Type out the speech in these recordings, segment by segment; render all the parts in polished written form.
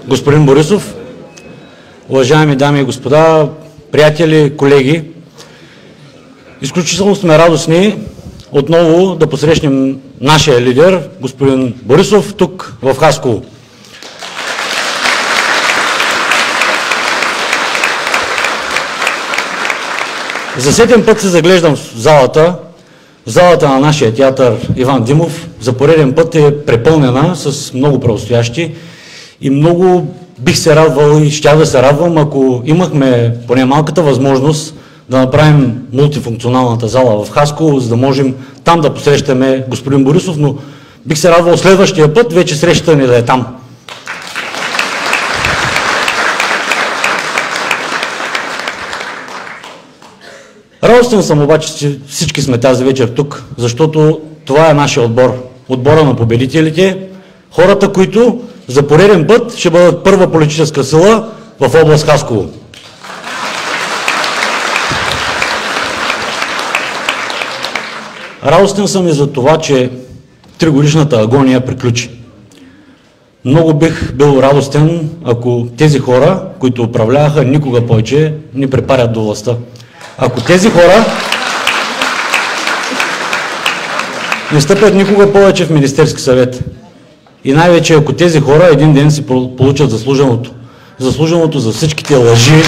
господин Борисов, уважаеми дами и господа, приятели, колеги, изключително сме радостни отново да посрещнем нашия лидер, господин Борисов, тук в Хасково. За сетен път се заглеждам в залата на нашия театър Иван Димов. За пореден път е препълнена с много правостоящи и много бих се радвал и щях да се радвам, ако имахме поне малката възможност да направим мултифункционалната зала в Хасково, за да можем там да посрещаме господин Борисов, но бих се радвал следващия път вече срещата ни да е там. Радостен съм обаче, че всички сме тази вечер тук, защото това е нашия отбор. Отбора на победителите, хората, които за пореден път ще бъдат първа политическа сила в област Хасково. Радостен съм и за това, че 3-годишната агония приключи. Много бих бил радостен, ако тези хора, които управляваха, никога повече ни препарят до властта. Ако тези хора не стъпят никога повече в Министерски съвет и най-вече ако тези хора един ден си получат заслуженото. Заслуженото за всичките лъжи,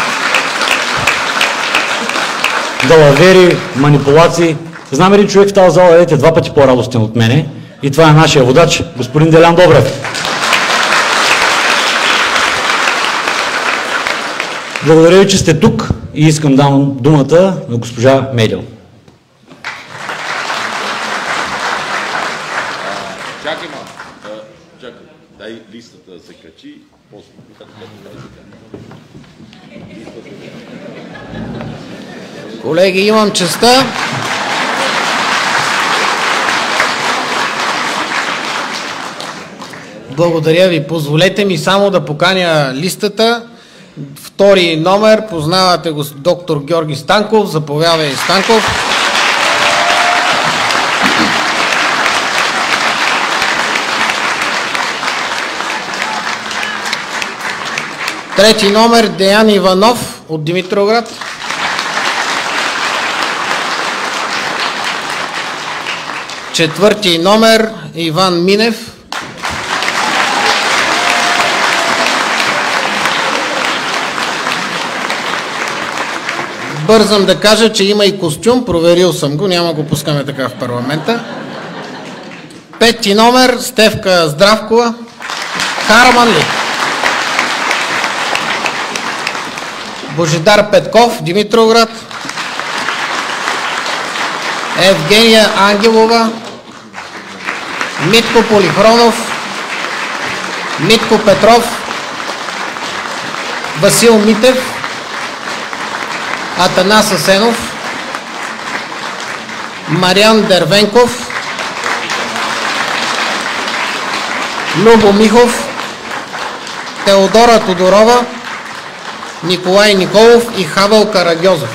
далавери, манипулации. Знам един човек в тази зала, е 2 пъти по-радостен от мене и това е нашия водач, господин Делян Добрев. Благодаря ви, че сте тук и искам да дам думата на госпожа Медел. Чакай малко. Чакай. Дай листата да се качи. Колеги, имам честта благодаря ви. Позволете ми само да поканя листата. Втори номер, познавате го, доктор Георги Станков. Заповядай, Станков. Трети номер, Деян Иванов от Димитровград. Четвърти номер, Иван Минев. Бързам да кажа, че има и костюм, проверил съм го, няма го пускаме така в парламента. Пети номер, Стефка Здравкова. Харман ли? Божидар Петков, Димитровград. Евгения Ангелова. Митко Полихронов. Митко Петров. Васил Митев. Атанас Асенов, Мариан Дервенков, Любо Михов, Теодора Тодорова, Николай Николов и Хавел Карагьозов.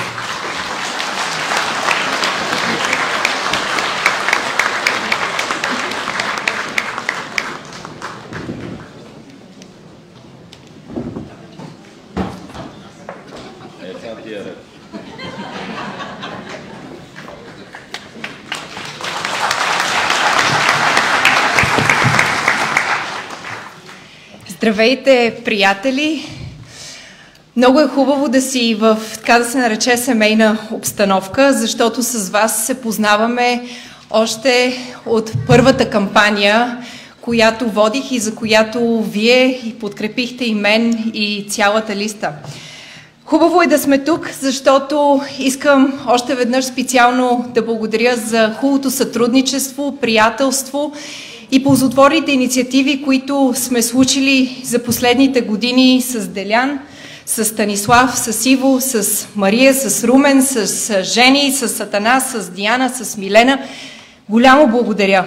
Здравейте, приятели! Много е хубаво да си в, така да се нарече, семейна обстановка, защото с вас се познаваме още от първата кампания, която водих и за която вие подкрепихте и мен и цялата листа. Хубаво е да сме тук, защото искам още веднъж специално да благодаря за хубавото сътрудничество, приятелство и ползотворните инициативи, които сме случили за последните години с Делян, с Станислав, с Иво, с Мария, с Румен, с Жени, с Атанас, с Диана, с Милена. Голямо благодаря!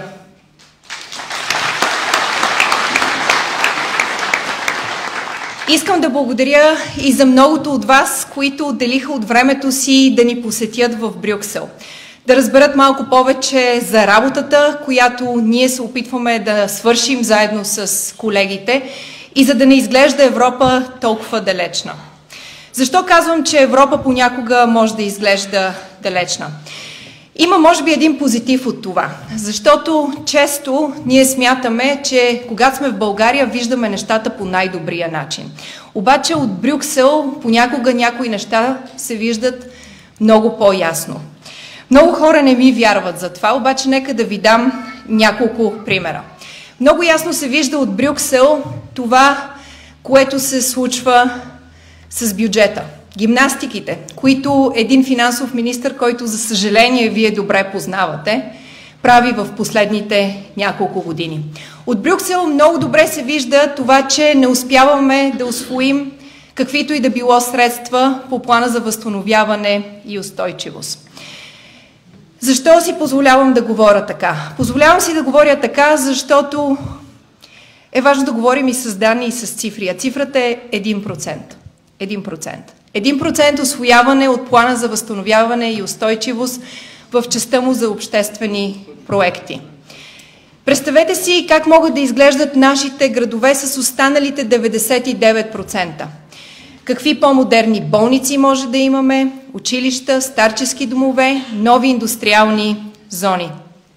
Искам да благодаря и за многото от вас, които отделиха от времето си да ни посетят в Брюксел. Да разберат малко повече за работата, която ние се опитваме да свършим заедно с колегите и за да не изглежда Европа толкова далечна. Защо казвам, че Европа понякога може да изглежда далечна? Има, може би, един позитив от това, защото често ние смятаме, че когато сме в България, виждаме нещата по най-добрия начин. Обаче от Брюксел понякога някои неща се виждат много по-ясно. Много хора не ми вярват за това, обаче нека да ви дам няколко примера. Много ясно се вижда от Брюксел това, което се случва с бюджета. Гимнастиките, които един финансов министър, който за съжаление вие добре познавате, прави в последните няколко години. От Брюксел много добре се вижда това, че не успяваме да усвоим каквито и да било средства по плана за възстановяване и устойчивост. Защо си позволявам да говоря така? Позволявам си да говоря така, защото е важно да говорим и с данни, и с цифри. А цифрата е 1%. 1%. 1% усвояване от плана за възстановяване и устойчивост в частта му за обществени проекти. Представете си как могат да изглеждат нашите градове с останалите 99%. Какви по-модерни болници може да имаме, училища, старчески домове, нови индустриални зони.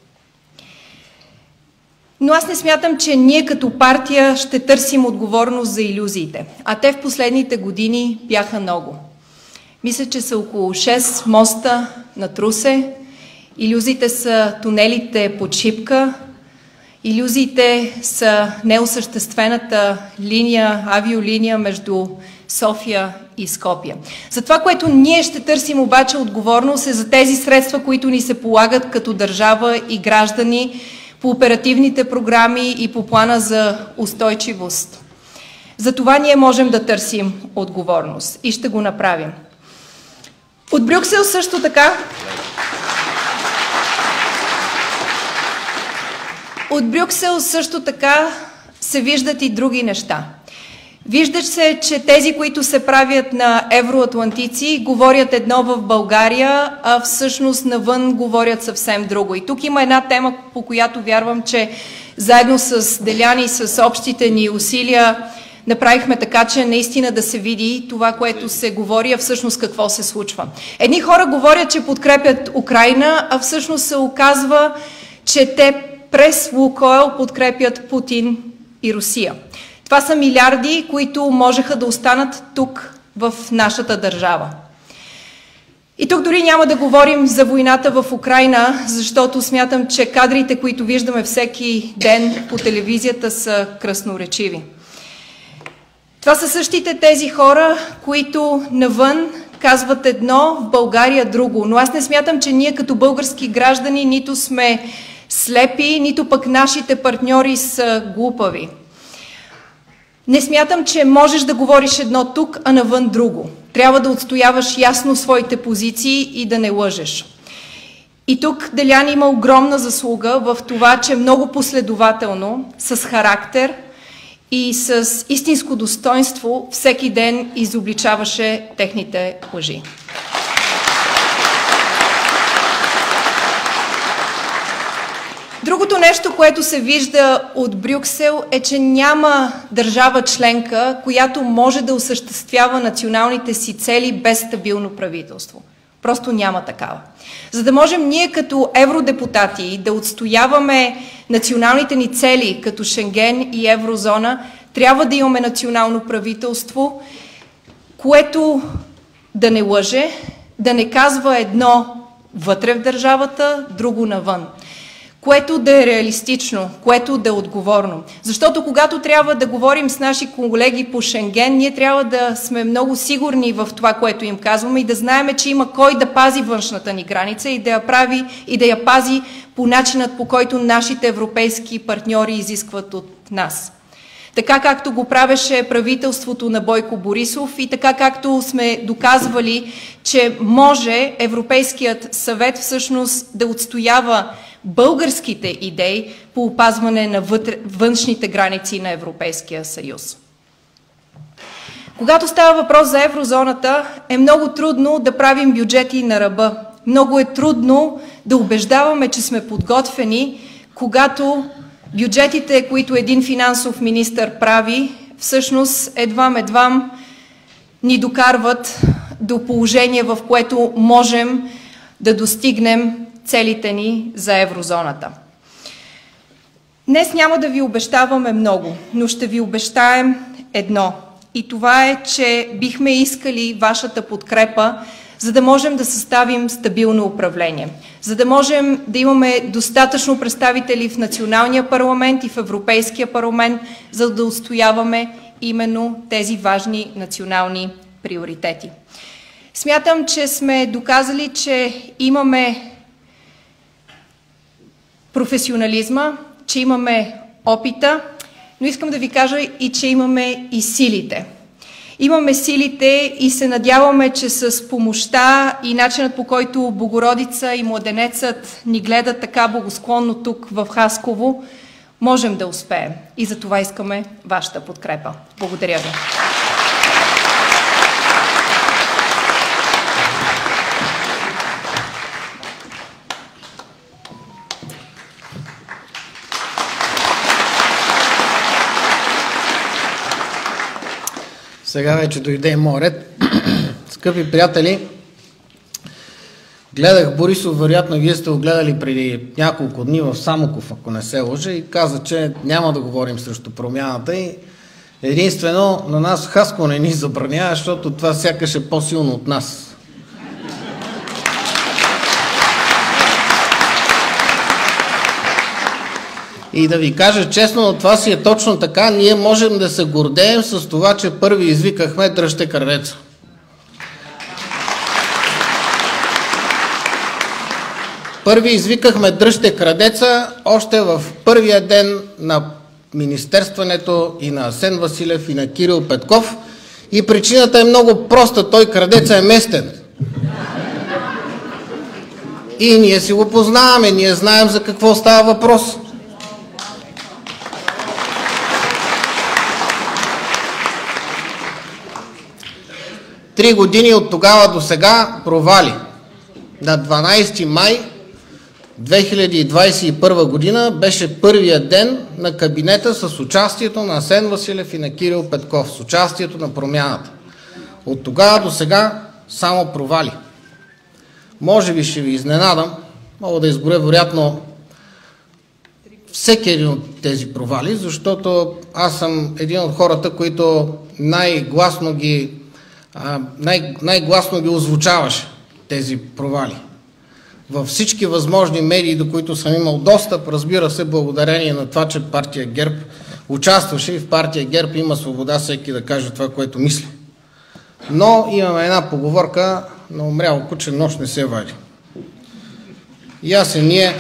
Но аз не смятам, че ние като партия ще търсим отговорност за илюзиите, а те в последните години бяха много. Мисля, че са около 6 моста над Русе, илюзиите са тунелите под Шипка, илюзиите са неосъществената линия, авиолиния между София и Скопие. За това, което ние ще търсим обаче отговорност е за тези средства, които ни се полагат като държава и граждани по оперативните програми и по плана за устойчивост. За това ние можем да търсим отговорност и ще го направим. От Брюксел също така се виждат и други неща. Вижда се, че тези, които се правят на евроатлантици, говорят едно в България, а всъщност навън говорят съвсем друго. И тук има една тема, по която вярвам, че заедно с Делян и с общите ни усилия направихме така, че наистина да се види това, което се говори, а всъщност какво се случва. Едни хора говорят, че подкрепят Украйна, а всъщност се оказва, че те през Лукойл подкрепят Путин и Русия. Това са милиарди, които можеха да останат тук в нашата държава. И тук дори няма да говорим за войната в Украйна, защото смятам, че кадрите, които виждаме всеки ден по телевизията, са красноречиви. Това са същите тези хора, които навън казват едно, в България друго. Но аз не смятам, че ние като български граждани нито сме слепи, нито пък нашите партньори са глупави. Не смятам, че можеш да говориш едно тук, а навън друго. Трябва да отстояваш ясно своите позиции и да не лъжеш. И тук Делян има огромна заслуга в това, че много последователно, с характер и с истинско достоинство всеки ден изобличаваше техните лъжи. Другото нещо, което се вижда от Брюксел, е, че няма държава членка, която може да осъществява националните си цели без стабилно правителство. Просто няма такава. За да можем ние като евродепутати да отстояваме националните ни цели като Шенген и еврозона, трябва да имаме национално правителство, което да не лъже, да не казва едно вътре в държавата, друго навън. Което да е реалистично, което да е отговорно. Защото когато трябва да говорим с наши колеги по Шенген, ние трябва да сме много сигурни в това, което им казваме и да знаем, че има кой да пази външната ни граница и да я прави и да я пази по начинът, по който нашите европейски партньори изискват от нас. Така както го правеше правителството на Бойко Борисов и така както сме доказвали, че може Европейският съвет всъщност да отстоява българските идеи по опазване на външните граници на Европейския съюз. Когато става въпрос за еврозоната, е много трудно да правим бюджети на ръба. Много е трудно да убеждаваме, че сме подготвени, когато бюджетите, които един финансов министър прави, всъщност едвам ни докарват до положение, в което можем да достигнем целите ни за еврозоната. Днес няма да ви обещаваме много, но ще ви обещаем едно. И това е, че бихме искали вашата подкрепа, за да можем да съставим стабилно управление, за да можем да имаме достатъчно представители в националния парламент и в Европейския парламент, за да отстояваме именно тези важни национални приоритети. Смятам, че сме доказали, че имаме професионализма, че имаме опита, но искам да ви кажа и, че имаме и силите. Имаме силите и се надяваме, че с помощта и начинът, по който Богородица и Младенецът ни гледат така благосклонно тук в Хасково, можем да успеем. И за това искаме вашата подкрепа. Благодаря ви. Сега вече дойде и моят ред. Скъпи приятели, гледах Борисов, вероятно вие сте го гледали преди няколко дни в Самоков, ако не се лъжа, и каза, че няма да говорим срещу промяната и единствено на нас Хаско не ни забранява, защото това сякаш е по-силно от нас. И да ви кажа честно, но това си е точно така, ние можем да се гордеем с това, че първи извикахме дръжте крадеца. Първи извикахме дръжте крадеца още в първия ден на министерстването и на Асен Василев и на Кирил Петков. И причината е много проста, той крадеца е местен. И ние си го познаваме, ние знаем за какво става въпрос. Три години от тогава до сега провали. На 12 май 2021 година беше първият ден на кабинета с участието на Асен Василев и на Кирил Петков, с участието на промяната. От тогава до сега само провали. Може би ще ви изненадам, мога да изборя вероятно всеки един от тези провали, защото аз съм един от хората, които най-гласно ги озвучаваше тези провали. Във всички възможни медии, до които съм имал достъп, разбира се, благодарение на това, че партия ГЕРБ участваше и в партия ГЕРБ има свобода всеки да каже това, което мисли. Но имаме една поговорка, на умряло куче нощ не се вади. Ясен ние.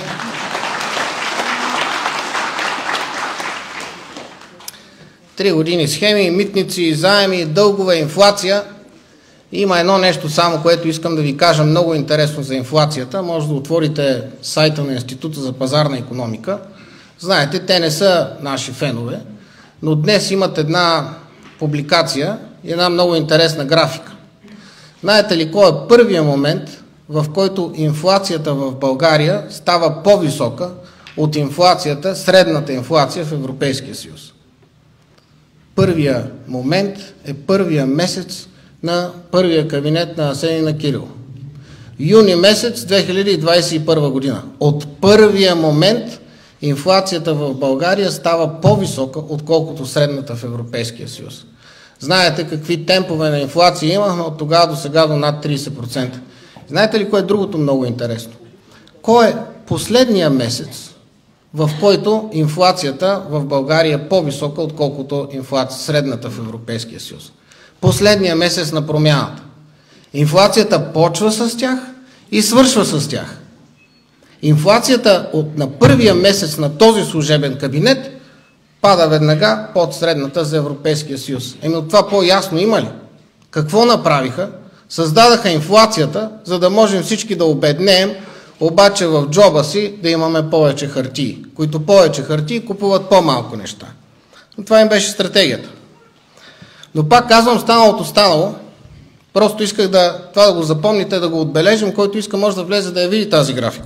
3 години схеми, митници, заеми, дългове, инфлация. Има едно нещо само, което искам да ви кажа много интересно за инфлацията. Може да отворите сайта на Института за пазарна икономика. Знаете, те не са наши фенове, но днес имат една публикация и една много интересна графика. Знаете ли кой е първият момент, в който инфлацията в България става по-висока от инфлацията, средната инфлация в Европейския съюз? Първия момент е първия месец на първия кабинет на Асен и на Кирил. Юни месец 2021 година. От първия момент инфлацията в България става по-висока, отколкото средната в Европейския съюз. Знаете какви темпове на инфлация имахме от тогава до сега до над 30%. Знаете ли кое е другото много интересно? Кой е последния месец, в който инфлацията в България е по-висока, отколкото средната в Европейския съюз? Последния месец на промяната. Инфлацията почва с тях и свършва с тях. Инфлацията на първия месец на този служебен кабинет пада веднага под средната за Европейския съюз. От това по-ясно има ли? Какво направиха? Създадаха инфлацията, за да можем всички да обеднеем, обаче в джоба си да имаме повече хартии, които повече хартии купуват по-малко неща. Но това им беше стратегията. Но пак казвам, станалото станало. Просто исках това да го запомните, да го отбележим, който иска може да влезе да я види тази графика.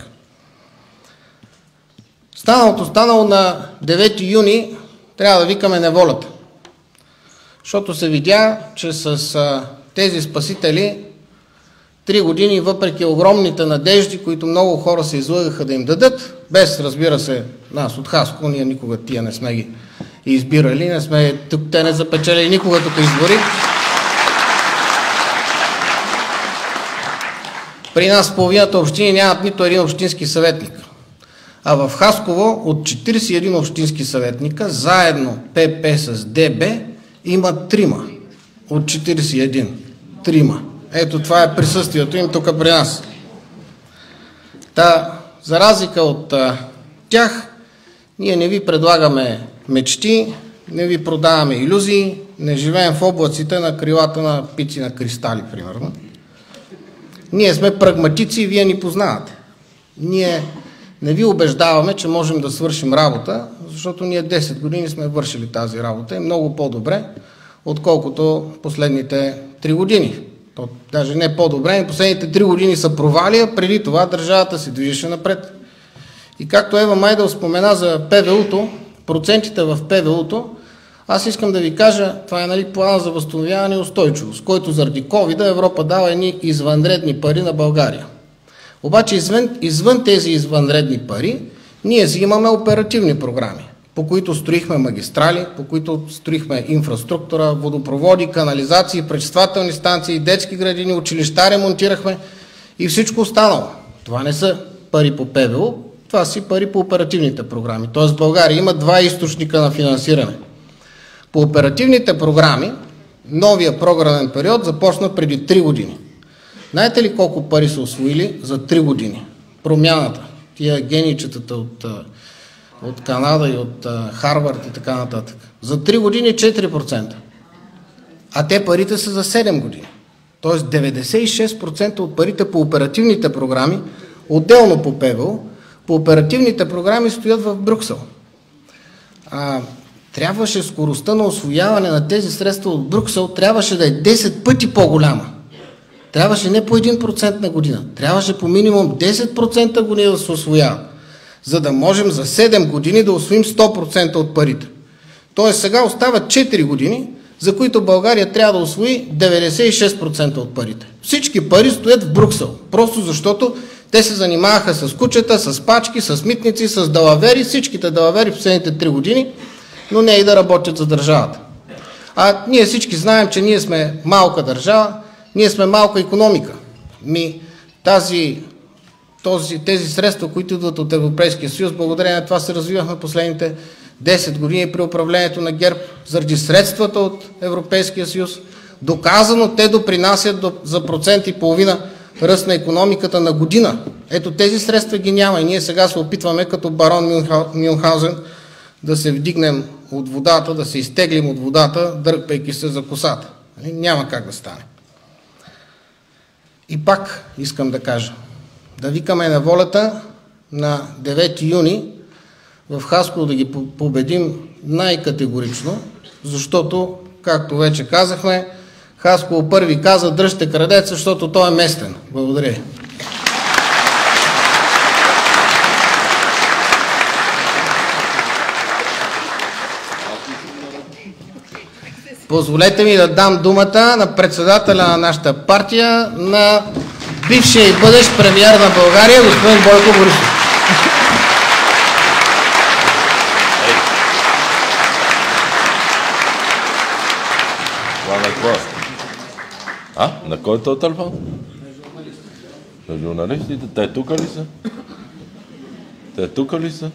Станалото станало на 9 юни, трябва да викаме неволята. Защото се видя, че с тези спасители 3 години, въпреки огромните надежди, които много хора се излъгаха да им дадат, без, разбира се, нас от Хасково, ние никога тия не сме ги избирали, не сме, те не запечели никога тук избори. При нас в половината общини нямат нито един общински съветник. А в Хасково от 41 общински съветника, заедно ПП с ДБ, има 3 от 41. 3. Ето това е присъствието им тук при нас. За разлика от тях, ние не ви предлагаме мечти, не ви продаваме илюзии, не живеем в облаците на крилата на пици на кристали, примерно. Ние сме прагматици и вие ни познавате. Ние не ви убеждаваме, че можем да свършим работа, защото ние 10 години сме вършили тази работа и много по-добре, отколкото последните 3 години. То, даже не по-добре, но последните 3 години са провалия, преди това държавата се движеше напред. И както Ева Майдел спомена за ПВУ-то, процентите в ПВУ-то, аз искам да ви кажа, това е плана за възстановяване и устойчивост, който заради COVID Европа дава едни извънредни пари на България. Обаче извън тези извънредни пари, ние си имаме оперативни програми, по които строихме магистрали, по които строихме инфраструктура, водопроводи, канализации, пречиствателни станции, детски градини, училища ремонтирахме и всичко останало. Това не са пари по ПВУ, това си пари по оперативните програми. Тоест България има 2 източника на финансиране. По оперативните програми, новия програмен период започна преди 3 години. Знаете ли колко пари са усвоили за 3 години? Промяната. Тия генийчетата от Канада и от Харвард и така нататък. За 3 години 4%. А те парите са за 7 години. Тоест 96% от парите по оперативните програми, отделно по ПВУ, по оперативните програми стоят в Брюксел. Трябваше скоростта на усвояване на тези средства от Брюксел, трябваше да е 10 пъти по-голяма. Трябваше не по 1% на година, трябваше по минимум 10% година да се усвоява, за да можем за 7 години да усвоим 100% от парите. Тоест сега остават 4 години, за които България трябва да усвои 96% от парите. Всички пари стоят в Брюксел, просто защото те се занимаваха с кучета, с пачки, с митници, с далавери, всичките далавери в последните 3 години, но не и да работят за държавата. А ние всички знаем, че ние сме малка държава, ние сме малка икономика. Тези средства, които идват от Европейския съюз, благодарение на това се развивахме последните 10 години при управлението на ГЕРБ, заради средствата от Европейския съюз. Доказано те допринасят за 1,5% ръст на икономиката на година. Ето тези средства ги няма и ние сега се опитваме като барон Мюнхаузен да се вдигнем от водата, да се изтеглим от водата, дърпайки се за косата. Няма как да стане. И пак искам да кажа, да викаме на волята на 9 юни в Хасково да ги победим най-категорично, защото, както вече казахме, Хасково първи каза: дръжте крадеца, защото той е местен. Благодаря. Позволете ми да дам думата на председателя на нашата партия, на бившия и бъдещ премиер на България, господин Бойко Борисов. На кой е този телефон? На журналистите. Те тук ли са? Те тук ли са?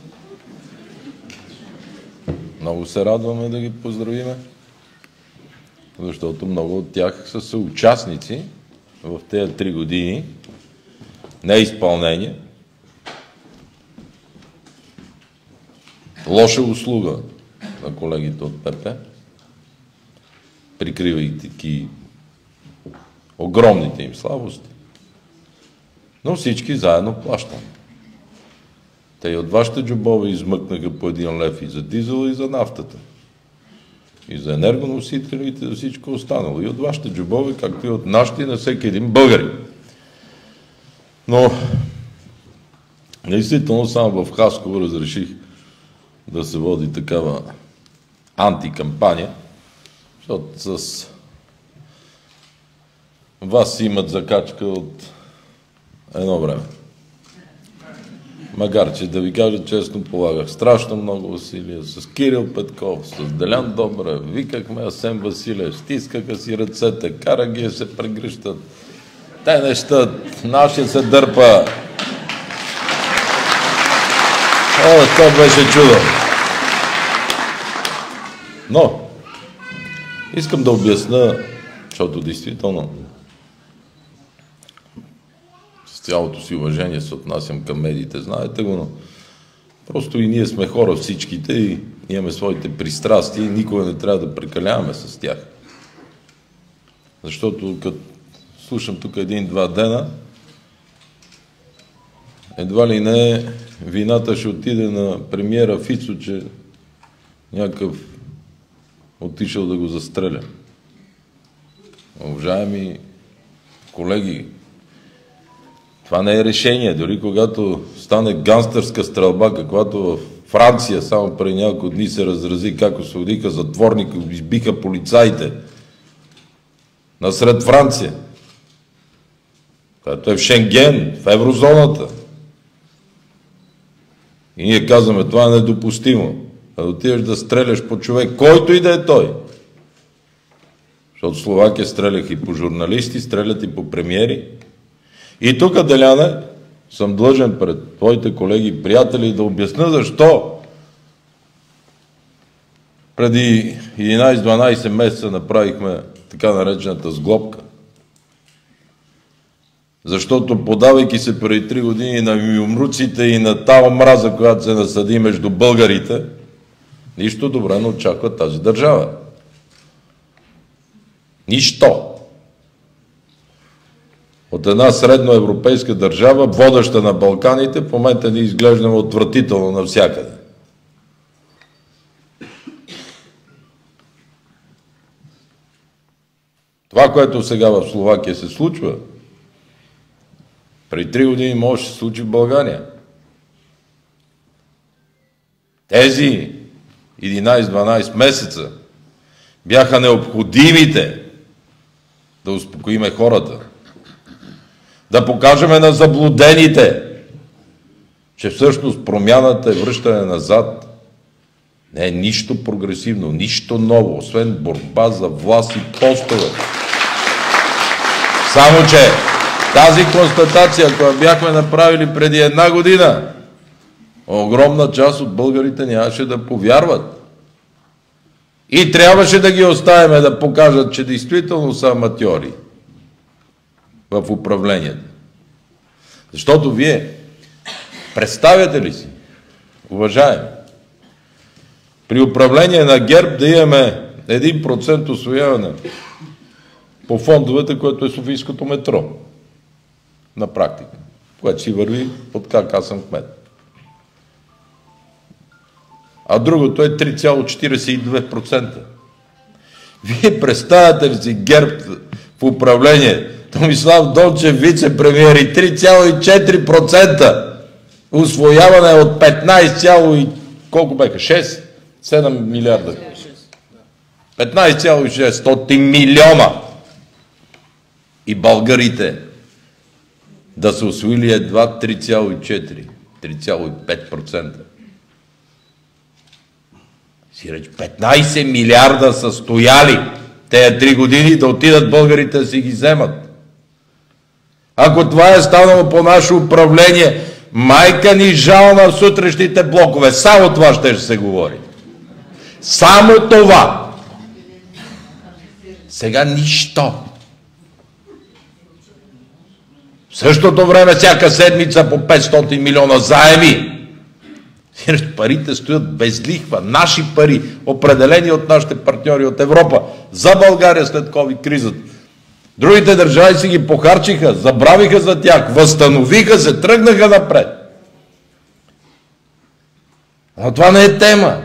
Много се радваме да ги поздравиме, защото много от тях са съучастници в тези 3 години неизпълнение, лоша услуга на колегите от ПП, прикривайки огромните им слабости, но всички заедно плащаме. Те и от вашите джобове измъкнаха по 1 лев и за дизела, и за нафтата, и за енергоносителите, и за всичко останало. И от вашите джобове, както и от нашите, на всеки един българин. Но, действително, само в Хасково разреших да се води такава антикампания, Защото с вас имат закачка от едно време. Макар че, да ви кажа честно, полагах страшно много усилия с Кирил Петков, с Делян Добрев, викахме Асен Василев, стискаха си ръцете, караги се прегръщат. Те неща, нашия се дърпа. То беше чудо. Но, искам да обясня, защото действително с цялото си уважение се отнасям към медиите, знаете го, но просто и ние сме хора всичките и имаме своите пристрастия и никога не трябва да прекаляваме с тях. Защото като слушам тук 1-2 дена, едва ли не вината ще отиде на премиера Фицо, че някакъв отишъл да го застреля. Уважаеми колеги, това не е решение. Дори когато стане гангстърска стрелба, каквато в Франция само преди няколко дни се разрази, как освободиха затворника, избиха полицаите насред Франция, която е в Шенген, в еврозоната. И ние казваме, това е недопустимо. Да отидеш да стреляш по човек, който и да е той. Защото Словакия стреляха и по журналисти, стрелят и по премиери. И тук, Деляне, съм длъжен пред твоите колеги и приятели да обясня защо преди 11-12 месеца направихме така наречената сглобка. Защото подавайки се преди 3 години на юмруците и на тази омраза, която се насъди между българите, нищо добре не очаква тази държава. Нищо. От една средноевропейска държава, водеща на Балканите, в момента ни изглеждаме отвратително навсякъде. Това, което сега в Словакия се случва, преди 3 години може да се случи в България. Тези 11-12 месеца бяха необходимите да успокоиме хората, да покажеме на заблудените, че всъщност промяната е връщане назад. Не е нищо прогресивно, нищо ново, освен борба за власт и постове. Само че тази констатация, която бяхме направили преди 1 година, огромна част от българите нямаше да повярват. И трябваше да ги оставим да покажат, че действително са аматьори в управлението. Защото вие представяте ли си, уважаеми, при управление на ГЕРБ да имаме 1% усвояване по фондовете, което е Софийското метро. На практика. Което си върви от как аз съм кмет. А другото е 3,42%. Вие представяте ли си ГЕРБ в управление? Томислав Дончев, вице-премиер, и 3,4% усвояване от 15, колко беха? 6? 7 милиарда. 15,6 милиона. И българите да са усвоили едва 3,4, 3,5%. Си реч, 15 милиарда са стояли тези 3 години да отидат българите да си ги вземат. Ако това е станало по наше управление, майка ни жал на сутрешните блокове. Само това ще се говори. Само това. Сега нищо. В същото време всяка седмица по 500 милиона заеми. Парите стоят без лихва. Наши пари, определени от нашите партньори от Европа, за България след COVID кризата. Другите държави си ги похарчиха, забравиха за тях, възстановиха се, тръгнаха напред. Но това не е тема.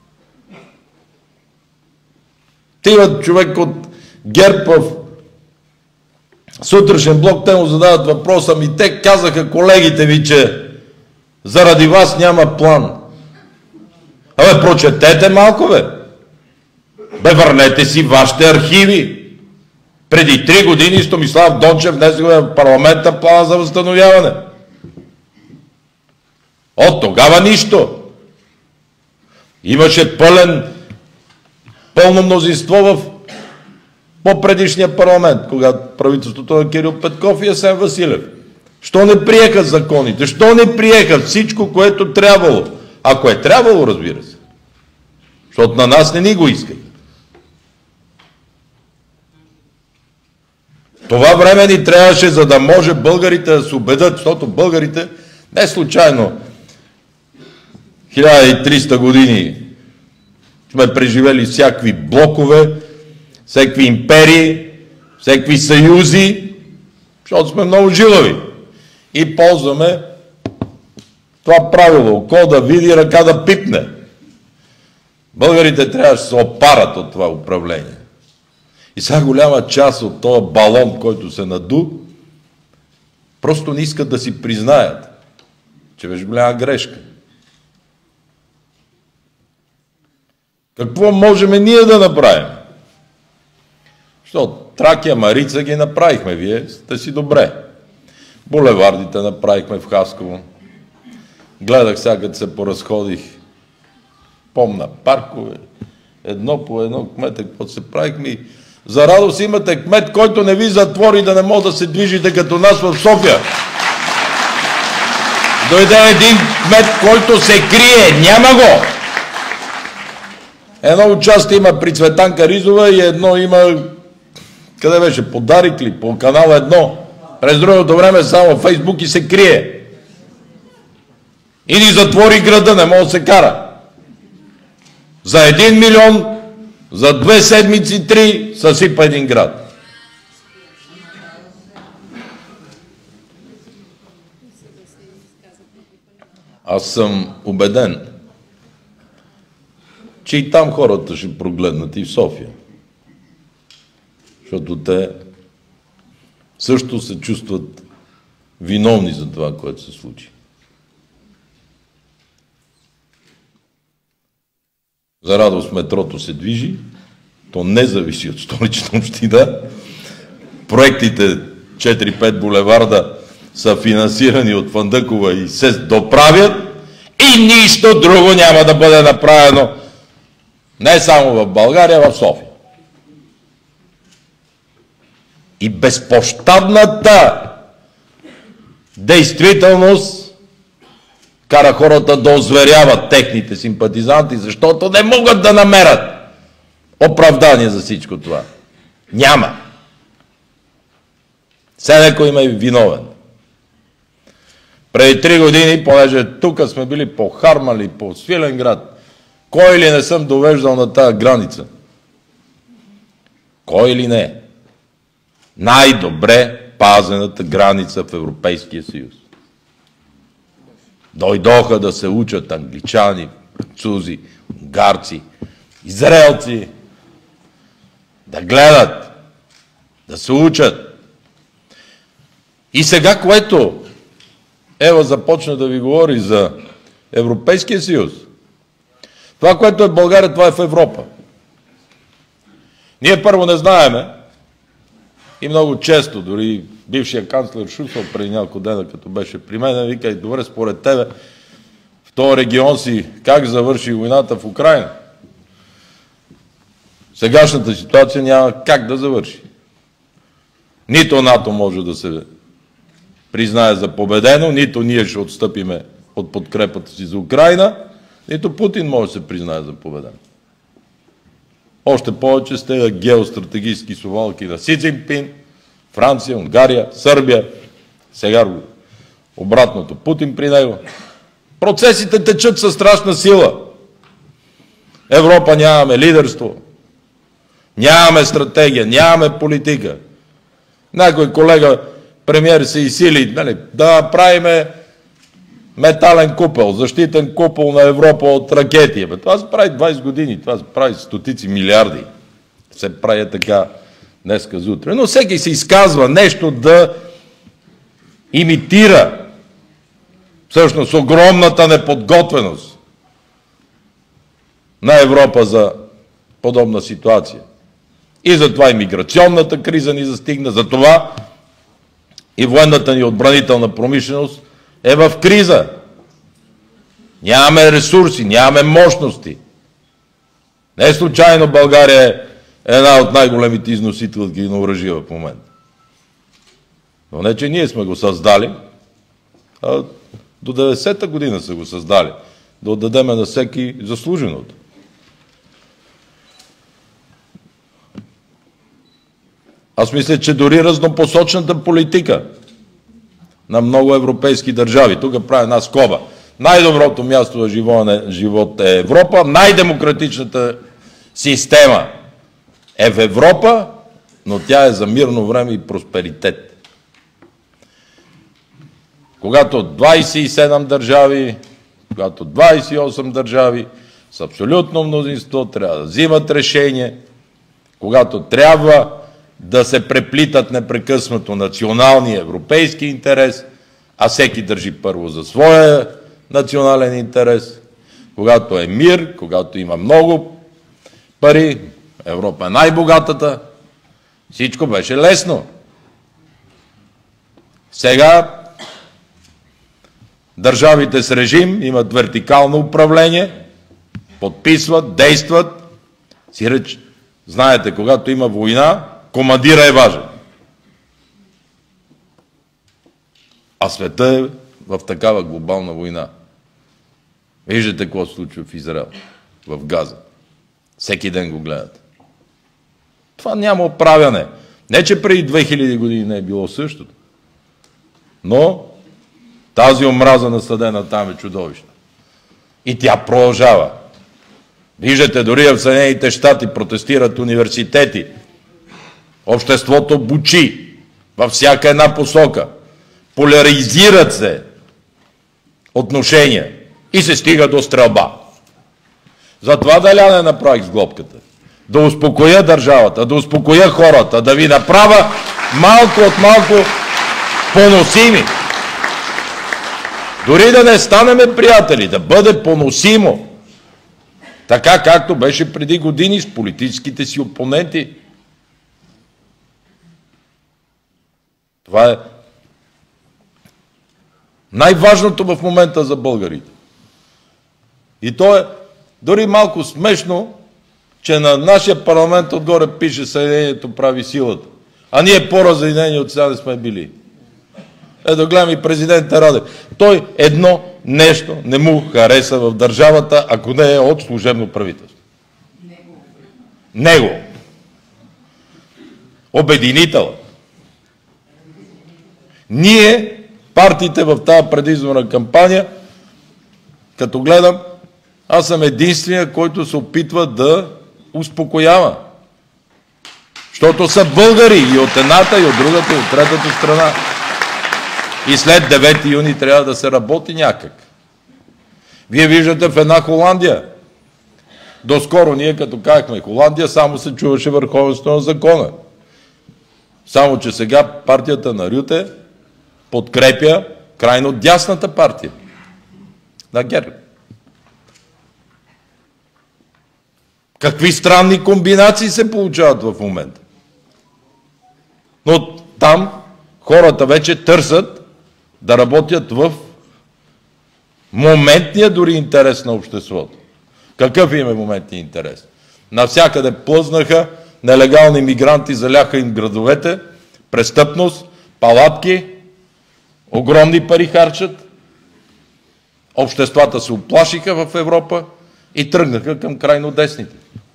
Тива човек от ГЕРБ в сутрешен блок, те му задават въпроса, ми те казаха колегите ви, че заради вас няма план. Абе, прочетете малко, бе. Бе, върнете си вашите архиви. Преди 3 години Томислав Дончев внесе в парламента плана за възстановяване. От тогава нищо. Имаше пълно мнозинство в по-предишния парламент, когато правителството на Кирил Петков и Асен Василев. Що не приеха законите? Що не приеха всичко, което трябвало? Ако е трябвало, разбира се. Защото на нас не ни го искат. Това време ни трябваше, за да може българите да се убедят, защото българите не случайно 1300 години сме преживели всякакви блокове, всякакви империи, всякакви съюзи, защото сме много жилави. И ползваме това правило. Око да види, ръка да пипне. Българите трябваше да се опарат от това управление. И сега голяма част от този балон, който се наду, просто не искат да си признаят, че беше голяма грешка. Какво можем ние да направим? Защото Тракия, Марица ги направихме, вие сте си добре. Булевардите направихме в Хасково. Гледах сега, като се поразходих, помна паркове, едно по едно кмета, какво се правихме. За радост имате кмет, който не ви затвори да не може да се движите като нас в София. Дойде един кмет, който се крие, няма го. Едно участие има при Цветанка Ризова и едно има, къде беше, по Дарик ли, по канал 1. През другото време само в Фейсбук и се крие. И ни затвори града, не може да се кара. За 1 милион, за 2 седмици, 3, съсипа един град. Аз съм убеден, че и там хората ще прогледнат и в София. Защото те също се чувстват виновни за това, което се случи. За радост метрото се движи, то не зависи от Столична община. Проектите 4-5 булеварда са финансирани от Фандъкова и се доправят и нищо друго няма да бъде направено не само в България, а в София. И безпощадната действителност кара хората да озверяват техните симпатизанти, защото не могат да намерят оправдание за всичко това. Няма. Все някой им е виновен. Преди 3 години, понеже тук сме били по Хармали, по Свиленград, кой ли не съм довеждал на тази граница? Кой ли не? Най-добре пазената граница в Европейския съюз. Дойдоха да се учат англичани, французи, унгарци, израелци, да гледат, да се учат. И сега, което Ева започна да ви говори за Европейския съюз, това, което е в България, това е в Европа. Ние първо не знаеме и много често, дори бившия канцлер Шусъл преди няколко дена, като беше при мен, вика, добре, според тебе, в този регион си, как завърши войната в Украйна? Сегашната ситуация няма как да завърши. Нито НАТО може да се признае за победено, нито ние ще отстъпиме от подкрепата си за Украйна, нито Путин може да се признае за победен. Още повече с тези геостратегически совалки на Си Цзинпин, Франция, Унгария, Сърбия, сега обратното Путин при него. Процесите течат със страшна сила. Европа нямаме лидерство, нямаме стратегия, нямаме политика. Някой колега, премиер се изсили, да правиме метален купол, защитен купол на Европа от ракети. Това се прави 20 години, това се прави стотици милиарди. Се прави така днеска за утре. Но всеки се изказва нещо да имитира всъщност огромната неподготвеност на Европа за подобна ситуация. И затова и миграционната криза ни застигна, затова и военната ни отбранителна промишленост е в криза. Нямаме ресурси, нямаме мощности. Не случайно България е една от най-големите износителки на оръжие в момента. Но не, че ние сме го създали, а до 90-та година са го създали. Да отдадем на всеки заслуженото. Аз мисля, че дори разнопосочната политика на много европейски държави, тук правя една скоба, най-доброто място за живот е Европа, най-демократичната система е в Европа, но тя е за мирно време и просперитет. Когато 27 държави, когато 28 държави с абсолютно мнозинство трябва да взимат решение, когато трябва да се преплитат непрекъснато националния европейски интерес, а всеки държи първо за своя национален интерес, когато е мир, когато има много пари, Европа е най-богатата, всичко беше лесно. Сега държавите с режим имат вертикално управление, подписват, действат. Сиреч, знаете, когато има война, командира е важен. А света е в такава глобална война. Виждате какво се случва в Израел, в Газа. Всеки ден го гледате. Това няма оправяне. Не, че преди 2000 години не е било същото. Но тази омраза насъдена там е чудовищна. И тя продължава. Виждате, дори в Съединените щати протестират университети. Обществото бучи във всяка една посока. Поляризират се отношения и се стига до стрелба. Затова да не направих с глобката. Да успокоя държавата, да успокоя хората, да ви направя малко от малко поносими. Дори да не станеме приятели, да бъде поносимо. Така както беше преди години с политическите си опоненти. Това е най-важното в момента за българите. И то е дори малко смешно, че на нашия парламент отгоре пише Съединението прави силата. А ние по-разединени от сега не сме били. Ето гледам и президента Радев. Той едно нещо не му хареса в държавата, ако не е от служебно правителство. Него. Обединител. Ние, партиите в тази предизборна кампания, като гледам, аз съм единствения, който се опитва да успокоява. Защото са българи и от едната, и от другата, и от третата страна. И след 9 юни трябва да се работи някак. Вие виждате в една Холандия. Доскоро ние, като казахме Холандия, само се чуваше върховенството на закона. Само, че сега партията на Рюте подкрепя крайно дясната партия. На ГЕРБ. Какви странни комбинации се получават в момента. Но там хората вече търсят да работят в моментния дори интерес на обществото. Какъв им е моментният интерес? Навсякъде плъзнаха, нелегални мигранти заляха им градовете, престъпност, палатки, огромни пари харчат, обществата се уплашиха в Европа и тръгнаха към крайно десните.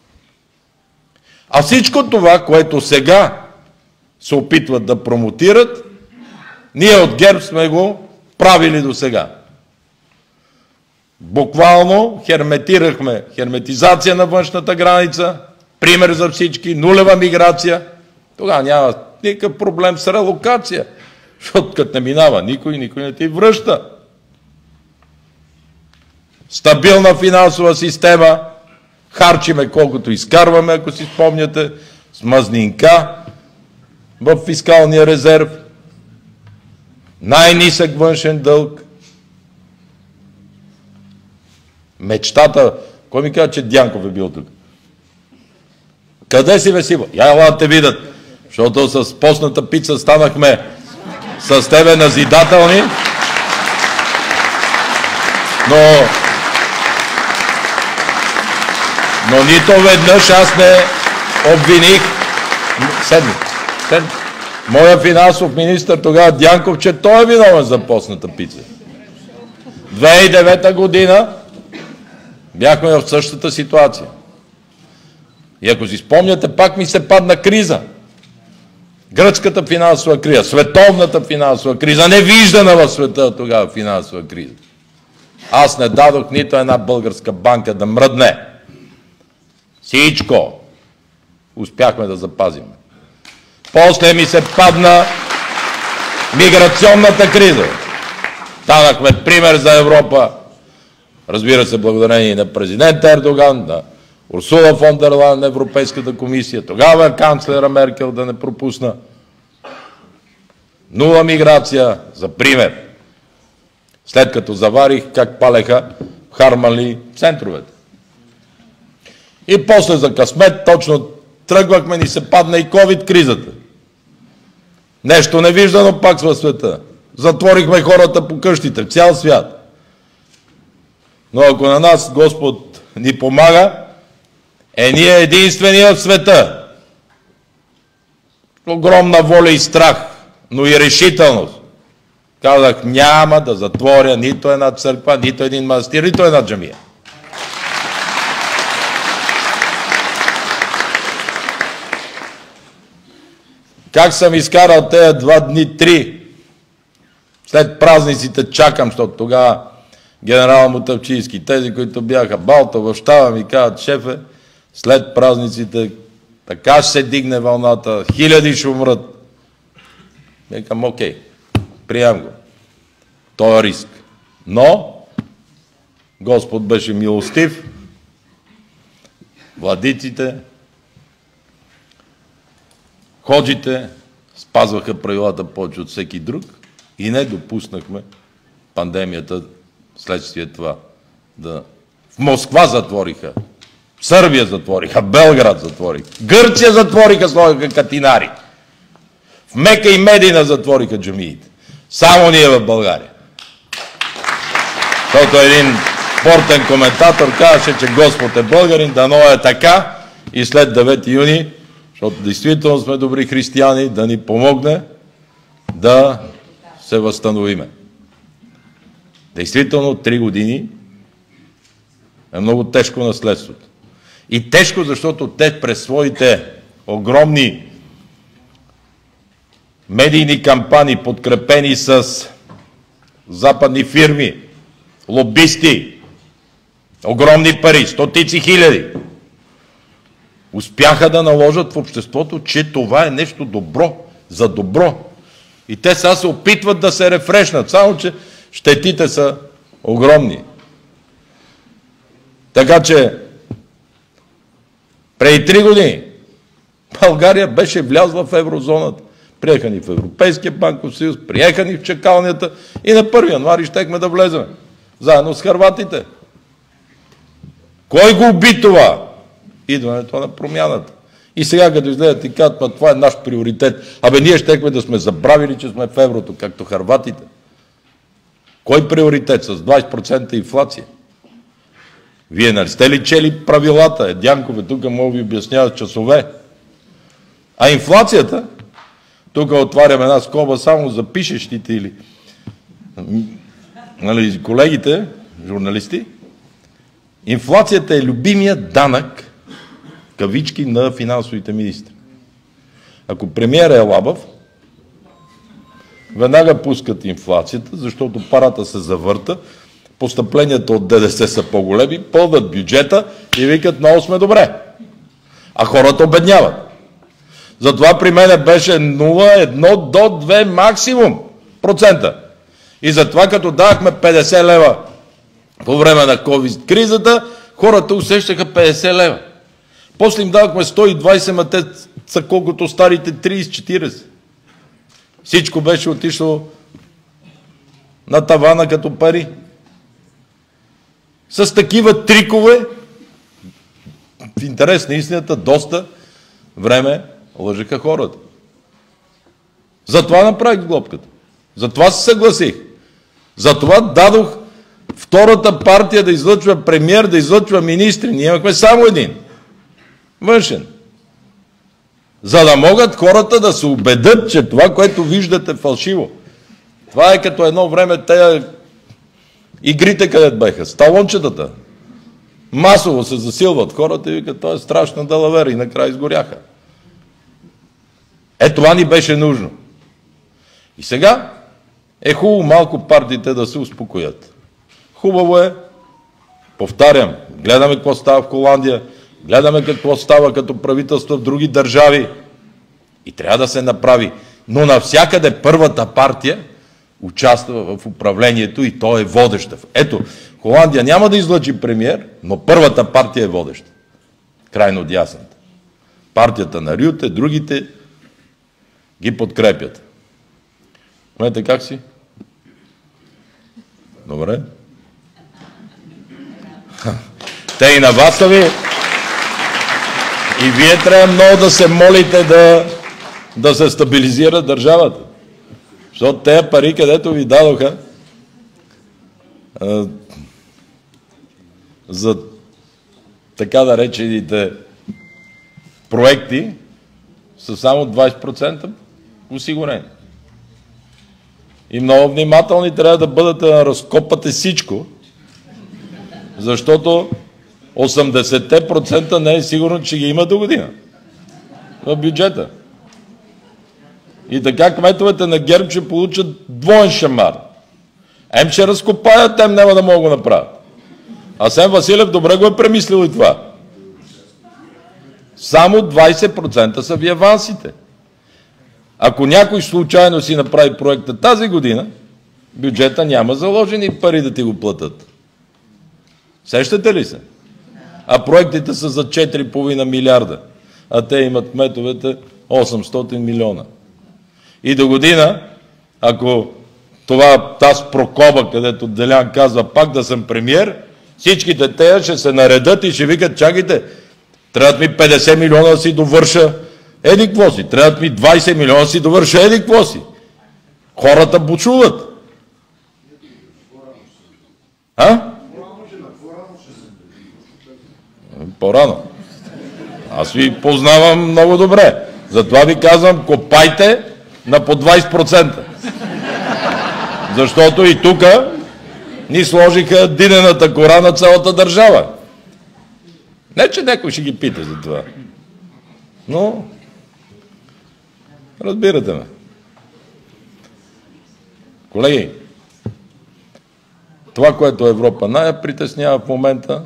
А всичко това, което сега се опитват да промотират, ние от ГЕРБ сме го правили до сега. Буквално херметизация на външната граница, пример за всички, нулева миграция. Тогава няма никакъв проблем с релокация, защото като не минава никой не ти връща. Стабилна финансова система, харчиме колкото изкарваме, ако си спомняте, с мазнинка в фискалния резерв, най-нисък външен дълг. Мечтата, кой ми каза, че Дянков е бил тук? Къде си, Весиво? Я ела те видят, защото с постната пица станахме с тебе назидателни, но нито веднъж аз не обвиних моя финансов министър тогава Дянков, че той е виновен за постната пица. 2009 година бяхме в същата ситуация. И ако си спомняте, пак ми се падна криза. Гръцката финансова криза, световната финансова криза, невиждана в света тогава финансова криза. Аз не дадох нито една българска банка да мръдне. Всичко успяхме да запазим. После ми се падна миграционната криза. Станахме пример за Европа. Разбира се, благодарение на президента Ердоган, на Урсула фон дер Лайен на Европейската комисия, тогава канцлера Меркел да не пропусна. Нула миграция, за пример. След като заварих как палеха в Харманли центровете. И после за късмет точно тръгвахме, ни се падна и COVID-кризата. Нещо невиждано пак в света. Затворихме хората по къщите в цял свят. Но ако на нас Господ ни помага, ние единствения в света. Огромна воля и страх, но и решителност. Казах, няма да затворя нито една църква, нито един манастир, нито една джамия. Как съм изкарал тези 2 дни, 3? След празниците чакам, защото тогава генерал Мутавчийски, тези, които бяха Балта в щаба, ми казват, шефе, след празниците така ще се дигне вълната, хиляди ще умрат. Викам, окей, приемам го. Той е риск. Но Господ беше милостив, владиците, ходжите спазваха правилата повече от всеки друг и не допуснахме пандемията следствие това. В Москва затвориха, в Сърбия затвориха, Белград затвориха, Гърция затвориха, сложиха катинари. В Мека и Медина затвориха джамиите. Само ние в България. Защото един спортен коментатор казваше, че Господ е българин, дано е така и след 9 юни, защото действително сме добри християни, да ни помогне да се възстановиме. Действително 3 години е много тежко наследството. И тежко, защото те през своите огромни медийни кампании, подкрепени с западни фирми, лобисти, огромни пари, стотици хиляди, успяха да наложат в обществото, че това е нещо добро, за добро. И те сега се опитват да се рефрешнат, само че щетите са огромни. Така че преди 3 години България беше влязла в еврозоната. Приеха ни в Европейския банков съюз, приеха ни в чакалнята и на 1 януари щехме да влезем. Заедно с хърватите. Кой го уби това? Идването на промяната. И сега като изгледат и казват, това е наш приоритет. Ние щехме да сме забравили, че сме в еврото, както хърватите. Кой приоритет? С 20% инфлация. Вие не сте ли чели правилата? Дянкове тук мога ви обясняват часове. А инфлацията, тук отварям една скоба само за пишещите или колегите, журналисти, инфлацията е любимия данък, кавички, на финансовите министри. Ако премиерът е лабав, веднага пускат инфлацията, защото парата се завърта, постъпленията от ДДС са по-големи, пълнат бюджета и викат, много сме добре. А хората обедняват. Затова при мен беше 0,1 до 2 максимум процента. И затова като давахме 50 лева по време на COVID-кризата, хората усещаха 50 лева. После им давахме 120, ма те са колкото старите 30-40. Всичко беше отишло на тавана като пари. С такива трикове, в интерес на истината, доста време лъжеха хората. Затова направих глобката. Затова се съгласих. Затова дадох втората партия да излъчва премиер, да излъчва министри. Ние имахме само един. Външен. За да могат хората да се убедят, че това, което виждате, е фалшиво. Това е като едно време тези игрите, където беха, сталончетата. Масово се засилват хората и викат, това е страшна далавера, и накрая изгоряха. Това ни беше нужно. И сега е хубаво малко партиите да се успокоят. Хубаво е, повтарям, гледаме какво става в Холандия, гледаме какво става като правителство в други държави и трябва да се направи. Но навсякъде първата партия участва в управлението и то е водеща. Ето, Холандия няма да излъчи премиер, но първата партия е водеща. Крайно дясната. Партията на Рюте, другите ги подкрепят. Знаете как си? Добре. Те и на вас са ви. И вие трябва много да се молите да се стабилизира държавата. Защото тези пари, където ви дадоха за така да речените проекти, са само 20% осигурени. И много внимателни трябва да бъдете да разкопате всичко, защото 80% не е сигурно, че ги има до година в бюджета. И така кметовете на ГЕРБ ще получат двоен шамар. Ще разкопаят, няма да могат да направят. Асен Василев добре го е премислил и това. Само 20% са ви авансите. Ако някой случайно си направи проекта тази година, бюджета няма заложени пари да ти го платят. Сещате ли се? А проектите са за 4,5 милиарда, а те имат кметовете 800 милиона. И до година, ако тази прокоба, където Делян казва пак да съм премиер, всичките тея ще се наредат и ще викат, чакайте, трябват ми 50 милиона да си довърша еди какво си, трябват ми 20 милиона да си довърша еди какво си. Хората бучуват. По-рано. Аз ви познавам много добре. Затова ви казвам, копайте на по 20%. Защото и тук ни сложиха динената кора на цялата държава. Не, че някой ще ги пита за това. Но, разбирате ме. Колеги, това, което Европа най-притеснява в момента,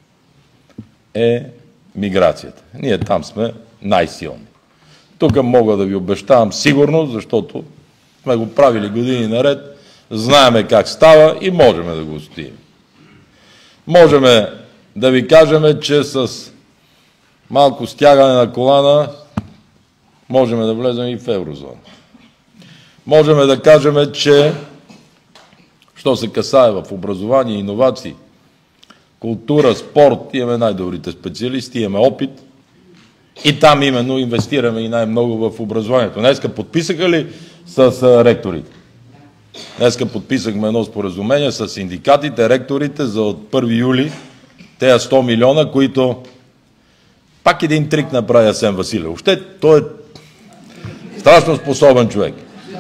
е миграцията. Ние там сме най-силни. Тук мога да ви обещавам сигурно, защото сме го правили години наред, знаеме как става и можем да го устоим. Можем да ви кажем, че с малко стягане на колана можем да влезем и в еврозона. Можем да кажем, че що се касае в образование, иновации, култура, спорт, имаме най-добрите специалисти, имаме опит и там именно инвестираме и най-много в образованието. Днеска подписаха ли с ректорите? Днеска подписахме едно споразумение с синдикатите, ректорите за от 1 юли тези 100 милиона, които пак един трик направи Асен Василев. Въобще той е страшно способен човек.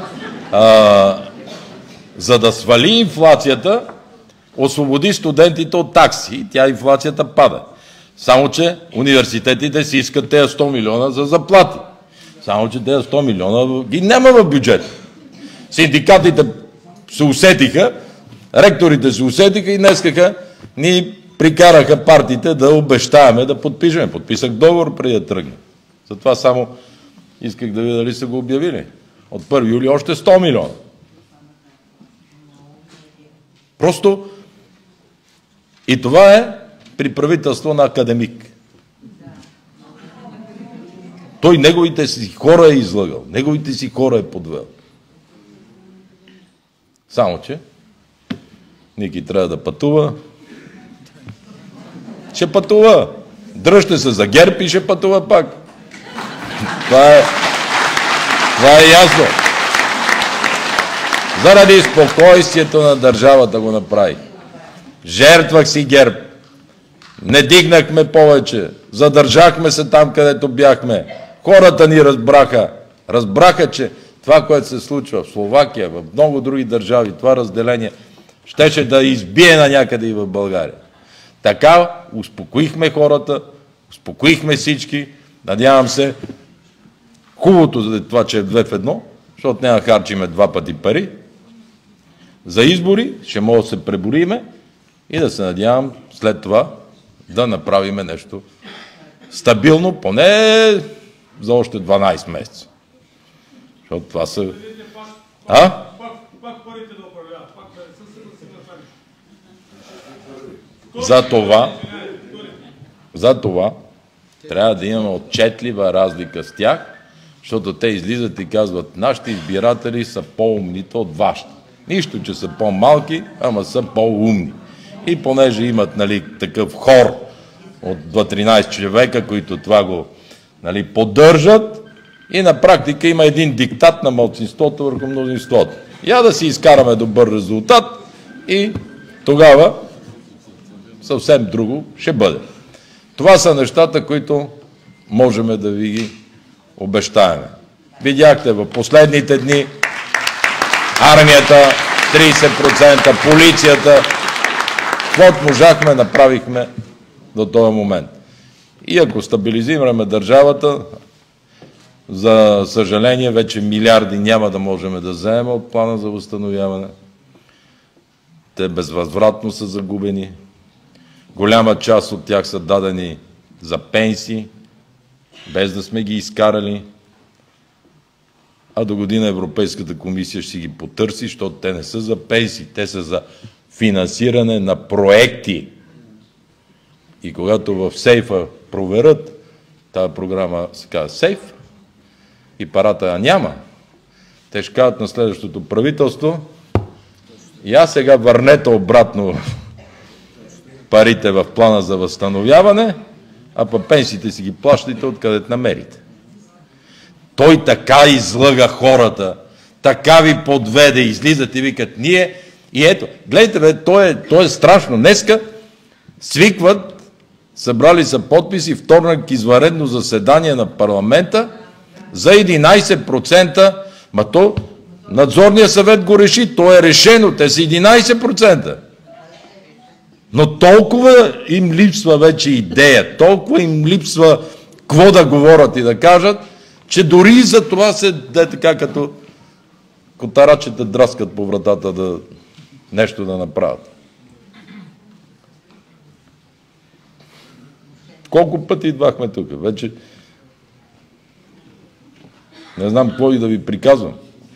За да свали инфлацията, освободи студентите от такси и тя инфлацията пада. Само, че университетите си искат тези 100 милиона за заплати. Само, че тези 100 милиона ги няма в бюджета. Синдикатите се усетиха, ректорите се усетиха и днескаха ни прикараха партиите да обещаваме да подпишем. Подписах договор преди да тръгна. Затова само исках да видя дали са го обявили. От 1 юли още 100 милиона. Просто и това е при правителство на академик. Той неговите си хора е излъгал, неговите си хора е подвел. Само, че Ники трябва да пътува. Ще пътува. Дръжте се за ГЕРБ и ще пътува пак. Това е ясно. Заради спокойствието на държавата го направих. Жертвах си ГЕРБ. Не дигнахме повече. Задържахме се там, където бяхме. Хората ни разбраха. Разбраха, че това, което се случва в Словакия, в много други държави, това разделение, щеше да избие на някъде и в България. Така успокоихме хората, успокоихме всички. Надявам се, хубавото за това, че е 2 в 1, защото няма харчиме 2 пъти пари. За избори ще може да се пребориме и да се надявам след това да направиме нещо стабилно, поне за още 12 месеца. Защото това са... За това трябва да имаме отчетлива разлика с тях, защото те излизат и казват, нашите избиратели са по-умните от вашите. Нищо, че са по-малки, ама са по-умни. И понеже имат такъв хор от 12 човека, които това го поддържат, и на практика има един диктат на малцинството върху мнозинството. Я да си изкараме добър резултат и тогава съвсем друго ще бъде. Това са нещата, които можем да ви ги обещаем. Видяхте в последните дни армията 30%, полицията. Каквото можахме, направихме до този момент. И ако стабилизираме държавата, за съжаление, вече милиарди няма да можем да вземем от плана за възстановяване. Те безвъзвратно са загубени. Голяма част от тях са дадени за пенсии, без да сме ги изкарали. А до година Европейската комисия ще си ги потърси, защото те не са за пенсии, те са за финансиране на проекти. И когато в сейфа проверят, тази програма се казва сейф, и парата я няма, те ще кажат на следващото правителство, и аз сега върнете обратно парите в плана за възстановяване, а по пенсиите си ги плащайте откъдето намерите. Той така излъга хората, така ви подведе, излизат и викат ние. И ето, гледайте, бе, то е страшно. Днеска свикват, събрали са подписи, вторник извънредно заседание на парламента за 11%, ма то надзорният съвет го реши, то е решено, те са 11%. Но толкова им липсва вече идея, толкова им липсва какво да говорят и да кажат, че дори за това се така като котарачите драскат по вратата да нещо да направят. Колко пъти идвахме тук? Вече не знам какво и да ви приказвам.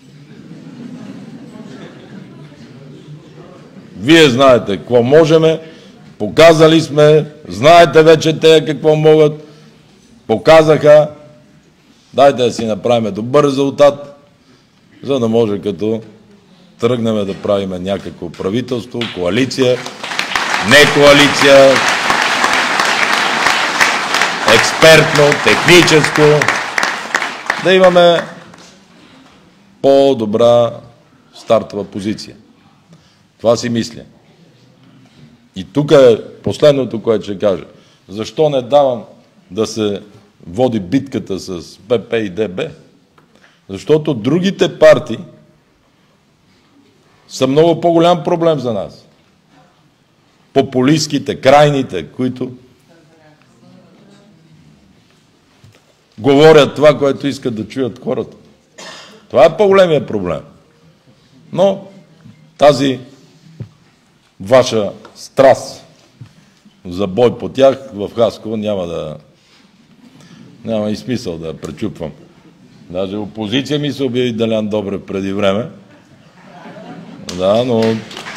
Вие знаете какво можеме, показали сме, знаете вече те какво могат, показаха. Дайте да си направим добър резултат, за да може като тръгнем да правим някакво правителство, коалиция, не коалиция, експертно, техническо, да имаме по-добра стартова позиция. Това си мисля. И тук е последното, което ще кажа. Защо не давам да се води битката с ПП и ДБ? Защото другите партии са много по-голям проблем за нас. Популистските, крайните, които говорят това, което искат да чуят хората. Това е по-големия проблем. Но тази ваша страст за бой по тях в Хасково няма и смисъл да я пречупвам. Даже опозиция ми се обяви Делян Добрев преди време. Да, но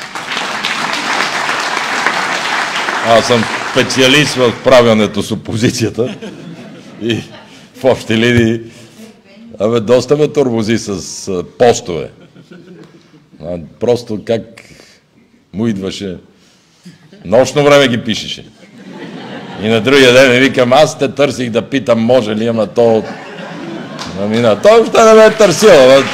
аз съм специалист в правенето с опозицията и в общи линии доста ме тормози с постове. Просто как му идваше, нощно време ги пишеше. И на другия ден ми викам, аз те търсих да питам може ли, ама то Той въобще не ме е търсил.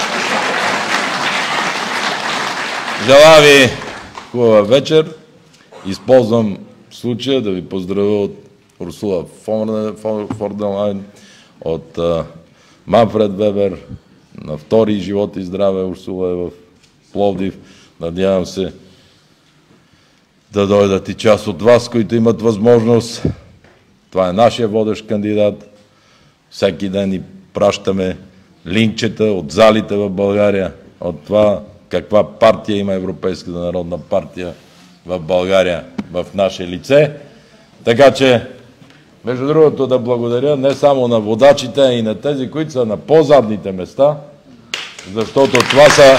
Желая ви хубава вечер. Използвам случая да ви поздравя от Урсула фон дер Лайен, от Манфред Вебер, на втори живот и здраве. Урсула е в Пловдив. Надявам се да дойдат и част от вас, които имат възможност. Това е нашия водещ кандидат. Всеки ден ни пращаме линкчета от залите в България, от това каква партия има Европейската народна партия в България в наше лице. Така че, между другото, да благодаря не само на водачите, а и на тези, които са на по-задните места, защото това са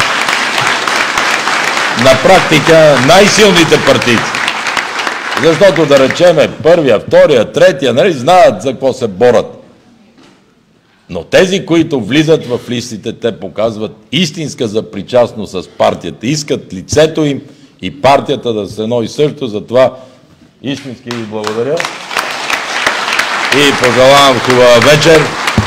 на практика най-силните партийци. Защото, да речеме, първия, втория, третия, нали, знаят за какво се борят. Но тези, които влизат в листите, те показват истинска запричастност с партията. Искат лицето им и партията да са едно и също. Затова истински ви благодаря и пожелавам хубава вечер.